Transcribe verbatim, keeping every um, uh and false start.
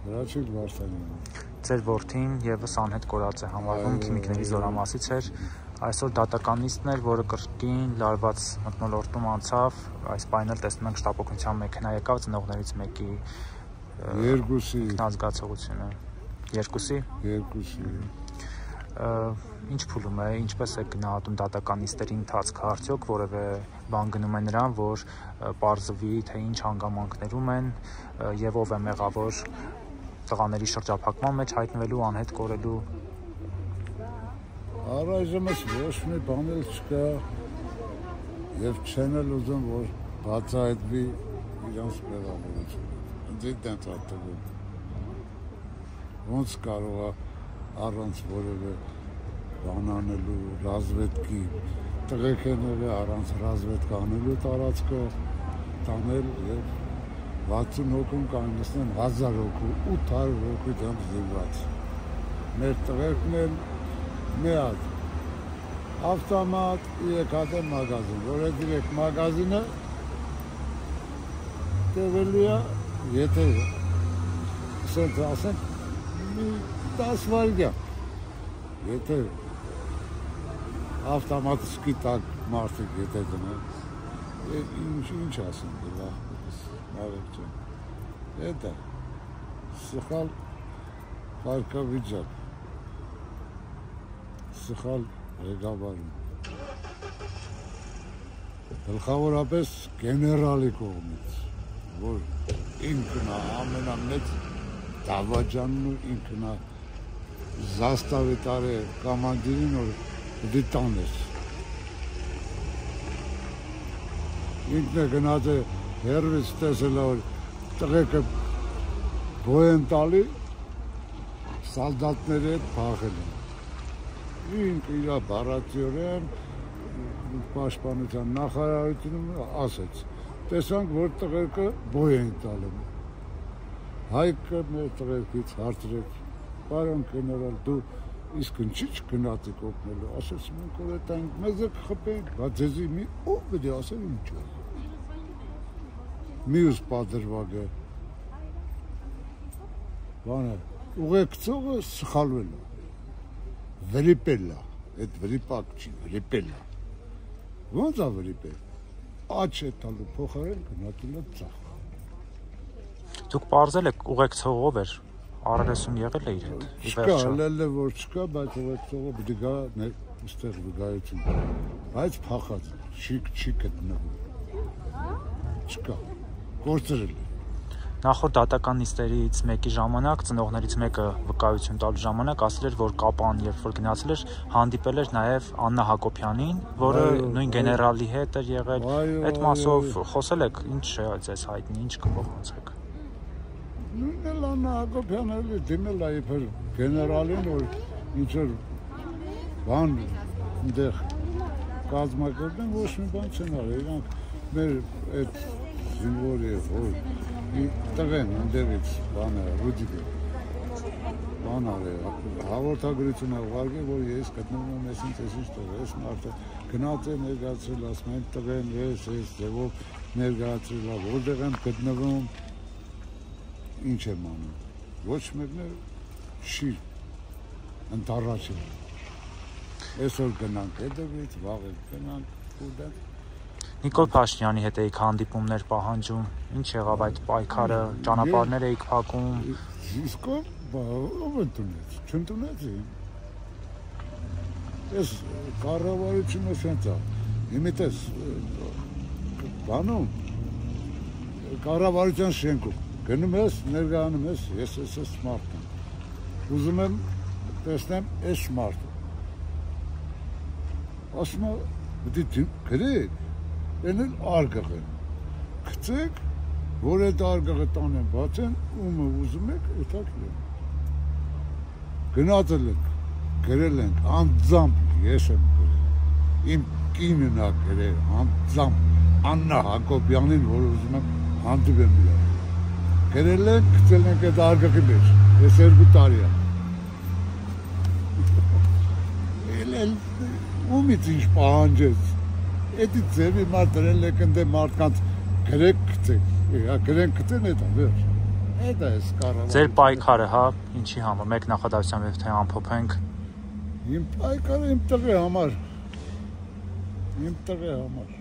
Հրաչիկ Վարդանյան։ Ձեր որդին եւս անհետ կորած է համարվում քիմիկների զորամասից էր, այսօր դատականիստն էր, որը կրկին լարված մթնոլորտում անցավ, այս պայն էլ տեսնում ենք շտապօգնության մեքենա եկավ ծնողներից մեկի երկուսի ինքնազգացողությունը։ Երկուսի։ Երկուսի։ Ինչ փուլում է, ինչպես է գնահատում դատականիստերի ընթացքը, արդյոք որևէ բան գնում է նրան, որ պարզվի, թե ինչ հանգամանքներում են եւ ով է մեղավոր տղաների շրջափակման մեջ հայտնվելու, անհետ կորելու։ Առայժմս ոչ մի բան էլ չկա եւ չեն էլ ուզում, որ բացահայտվի իրանց մեղավորությունը։ Ինձ դեռ ծածկում։ Ոնց կարող է առանց որևէ բան անելու ռազմետքի տղեկ են եղել առանց ռազմետք անելու տարածքը տանել եւ վաթսուն հոգում կանգնեցնեն հազար հոգու ութ հարյուր հոգու դեմ զինված մեր տղերքն են մի հատ ավտոմատ եկած է մագազին որ այդ իրեք մագազինը տևելի է եթե ասենք ասենք դաս վայրկյան եթե ավտոմատիսկի տակ մարդիկ եթե դնեն ինչ ինչ ասեմ դրա նավեք չեն դա սխալ կարգավիճակ սխալ ղեկավարում գլխավորապես գեներալի կողմից որ ինքն ամենամեծ դավաճանն ու ինքն զաստավի տարե կամանդիրին որ դիտանես ինքն է գնաց է հերվից տեսել որ տղեկը բոյ են տալի սալդատների հետ փախել են ինքը իրա բառացիորեն պաշտպանության նախարարությունում ասեց տեսանք որ տղեկը բոյ են տալի հայկը մեր տղերքից հարցրեց պարոն գեներալ դու իսկ ինչի՞ չգնացիք օգնելու ասեց մենք որ այդ այն մեզ խփենք բայց ձեզի մի ով պետք է ասել ինչ է մյուս պատրվագը բանը ուղեկցողը սխալվել է վրիպել է այդ վրիպակ չի վրիպել է ո՞նց է վրիպել աչ է տալու փոխարեն գնացել է ծախ Դուք պարզել եք ուղեկցողով էր առերեսում եղել է իր հետ։ Չկա, լել է որ չկա, բայց ուղեկցողը պիտի գա այստեղ վկայություն։ Բայց փախած չի չի գտնվում։ Չկա։ Գործրել է։ Նախորդ դատականիստերից մեկի ժամանակ ծնողներից մեկը վկայություն տալու ժամանակ ասել էր, որ կապան երբ որ գնացել էր, հանդիպել էր նաև Աննա Հակոբյանին, որը նույն գեներալի հետ էր եղել։ Այդ մասով խոսել եք, ինչ է ձեզ հայտնի, ինչ կփոխանցեք։ Նույնն էլ Աննա Հակոբյանը դիմել է իբր գեներալին, որ ինչ-որ բան այնտեղ կազմակերպեն, ոչ մի բան չեն արել, իրանք մեր այդ զինվորի որ տղեն ընդերից բանը Ռուդիգը բան արել, հաղորդագրություն է ուղարկել, որ ես գտնվում եմ ես ինձ ես տղ, ես մարդը գնաց է ներկայացրել, ասում են տղեն ես ես ձևով ներկայացրել, որտեղ եմ գտնվում ինչ եմ անում, ոչ մեկն է չի ընտառաջ է, այսօր գնանք հետևից, վաղ էլ գնանք ուդեն Նիկոլ Փաշինյանի հետ էիք հանդիպումներ պահանջում, ինչ եղավ այդ պայքարը, ճանապարհներ էիք փակում։ Իսկ ով ընդունեց, չընդունեց է։ Ես կառավարությունը սենց է, իմիտես բանում, կառավարության շենքում, գնում ես, ներկայանում ես, ես ես ես մարդ եմ, ուզում եմ տեսնեմ ես մարդ եմ, ասում է, բդի գրեք, են էլ արգղ են, կծեք, որ այդ արգղը տանեն բացեն, ումը ուզում եք, էթակ լեն, գնացել ենք, գրել ենք, անձամբ ես եմ գրել, իմ կինն է գրել, անձամբ Աննա Հակոբյանին, որ ուզում եմ հանդիպեմ իրար, գրել ենք, գցել ենք այդ արգղի մեջ, ես երկու տարի է, էլ էլ ումից ինչ պահանջեց, Էդի ձևի մարդ դրել եք ընդե մարդկանց գրեք գցեք, գրենք գցեն էդ է, վերջ, Այդ է սկարալը։ Ձեր պայքարը, հա, ինչի համար, մեկ նախադասությամբ եւ թե ամփոփենք։ Իմ պայքարը իմ տղի համար։ Իմ տղի համար։